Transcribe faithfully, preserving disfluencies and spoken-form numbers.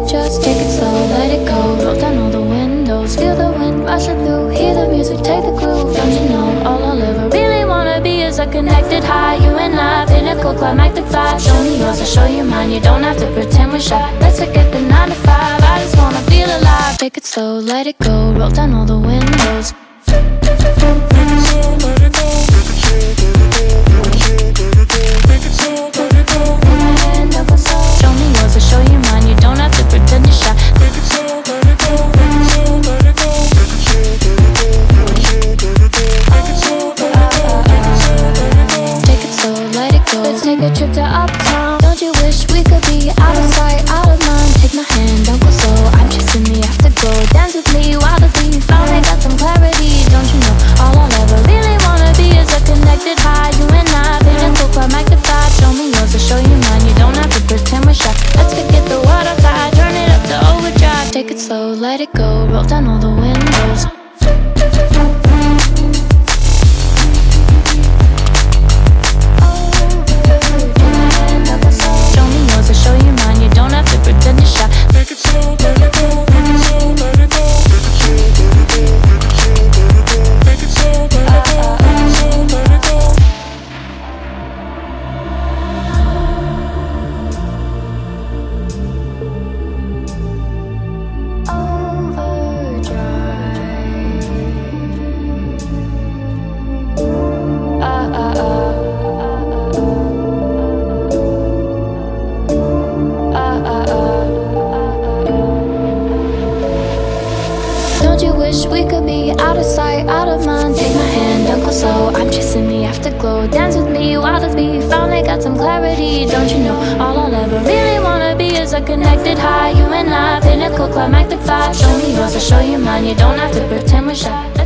just take it slow, let it go. Roll down all the windows, feel the wind rushing through. Hear the music, take the groove. Don't you know, all I'll ever really wanna be is a connected high. You and I, pinnacle, climactic vibe. Show me yours, I'll show you mine. You don't have to pretend we're shy. Let's forget the nine to five, I just wanna feel alive. Take it slow, let it go. Roll down all the windows. Show me yours, I'll show you mine. You don't have to pretend you're shy. Take it slow, let it go. Take it slow, let it go. Take it slow, let it go. Let's take a trip to uptown. Don't you wish we could be out of sight, out of mind? Take my hand, don't go slow. I'm chasing the afterglow. Dance with me while the beat finally got some clarity. Don't you know, all I'll ever really wanna be is a connected high. You and I, pinnacle, climactic vibe. Show me yours, I'll show you mine. You don't have to pretend we're shy. Let's forget the world outside, turn it up to overdrive. Take it slow, let it go. Roll down all the windows. Show me yours, I'll show you mine. You don't have to pretend you're shy. Take it slow, let it go. Take it slow, let it go. Take it slow, let it go. Take it slow, let it go. Take it slow, let it go. Don't you wish we could be out of sight, out of mind? Take my hand, don't go slow. I'm chasing the afterglow. Dance with me while the beat finally got some clarity. Don't you know, all I'll ever really wanna be is a connected high. You and I, pinnacle, climactic vibe. Show me yours, I'll show you mine. You don't have to pretend we're shy.